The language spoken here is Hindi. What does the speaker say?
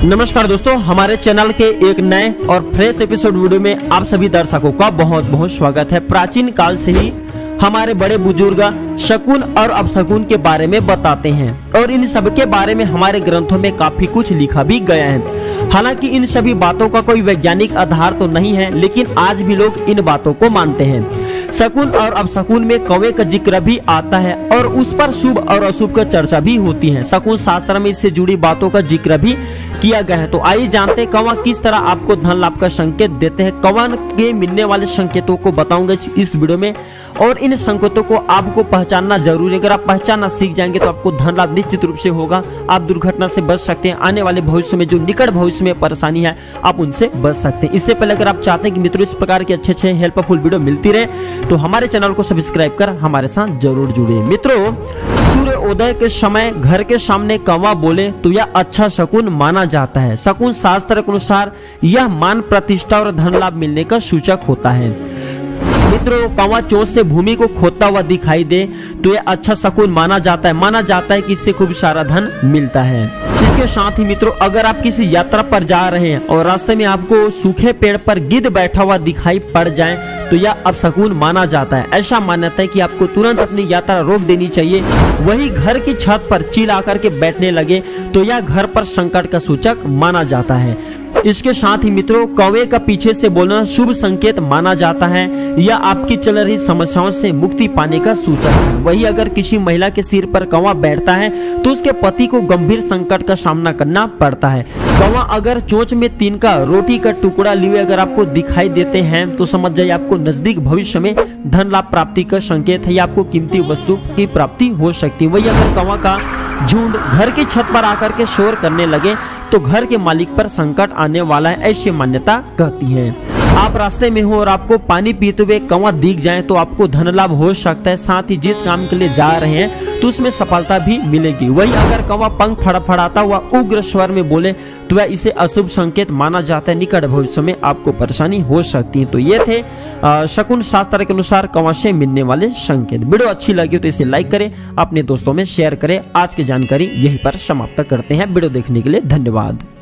नमस्कार दोस्तों, हमारे चैनल के एक नए और फ्रेश एपिसोड वीडियो में आप सभी दर्शकों का बहुत बहुत स्वागत है। प्राचीन काल से ही हमारे बड़े बुजुर्ग शकुन और अपशकुन के बारे में बताते हैं और इन सब के बारे में हमारे ग्रंथों में काफी कुछ लिखा भी गया है। हालांकि इन सभी बातों का कोई वैज्ञानिक आधार तो नहीं है, लेकिन आज भी लोग इन बातों को मानते हैं। शकुन और अपशकुन में कौवे का जिक्र भी आता है और उस पर शुभ और अशुभ का चर्चा भी होती है। शकुन शास्त्र में इससे जुड़ी बातों का जिक्र भी किया गया है। तो आइए जानते हैं कौवा किस तरह आपको धन लाभ का संकेत देते हैं। कौवा के मिलने वाले संकेतों को बताऊंगा इस वीडियो में और इन संकेतों को आपको पहचानना जरूरी है। अगर आप पहचानना सीख जाएंगे तो आपको धन लाभ निश्चित रूप से होगा। आप दुर्घटना से बच सकते हैं। आने वाले भविष्य में जो निकट भविष्य में परेशानी है आप उनसे बच सकते हैं। इससे पहले अगर आप चाहते हैं कि मित्रों इस प्रकार के अच्छे हेल्पफुल वीडियो मिलती रहे तो हमारे चैनल को सब्सक्राइब कर हमारे साथ जरूर जुड़िए। मित्रों, सूर्योदय के समय घर के सामने कौवा बोले तो यह अच्छा शकुन माना जाता है। शकुन शास्त्र के अनुसार यह मान प्रतिष्ठा और धन लाभ मिलने का सूचक होता है। मित्रों, कौवा चोंच से भूमि को खोदता हुआ दिखाई दे तो यह अच्छा शकुन माना जाता है कि इससे खूब सारा धन मिलता है। इसके साथ ही मित्रों, अगर आप किसी यात्रा पर जा रहे हैं और रास्ते में आपको सूखे पेड़ पर गिद्ध बैठा हुआ दिखाई पड़ जाए तो यह अपशकुन माना जाता है। ऐसा मान्यता है कि आपको तुरंत अपनी यात्रा रोक देनी चाहिए। वही घर की छत पर चील आकर के बैठने लगे तो यह घर पर संकट का सूचक माना जाता है। इसके साथ ही मित्रों, कौवे का पीछे से बोलना शुभ संकेत माना जाता है। यह आपकी चल रही समस्याओं से मुक्ति पाने का सूचक है। वही अगर किसी महिला के सिर पर कौवा बैठता है तो उसके पति को गंभीर संकट का सामना करना पड़ता है। कौवा अगर चोंच में तिनका रोटी का टुकड़ा लिए अगर आपको दिखाई देते हैं तो समझ जाइए आपको नजदीक भविष्य में धन लाभ प्राप्ति का संकेत है या आपको कीमती वस्तु की प्राप्ति हो सकती है। वही अगर कौवा का झुंड घर की छत पर आकर के शोर करने लगे तो घर के मालिक पर संकट आने वाला है, ऐसी मान्यता कहती है। आप रास्ते में हो और आपको पानी पीते हुए कौवा दिख जाए तो आपको धन लाभ हो सकता है। साथ ही जिस काम के लिए जा रहे हैं तो उसमें सफलता भी मिलेगी। वही अगर कौवा पंख फड़फड़ाता हुआ उग्र स्वर में बोले तो वह इसे अशुभ संकेत माना जाता है। निकट भविष्य में आपको परेशानी हो सकती है। तो ये थे शकुन शास्त्र के अनुसार कौवा से मिलने वाले संकेत। वीडियो अच्छी लगी तो इसे लाइक करें, अपने दोस्तों में शेयर करें। आज की जानकारी यहीं पर समाप्त करते हैं। वीडियो देखने के लिए धन्यवाद।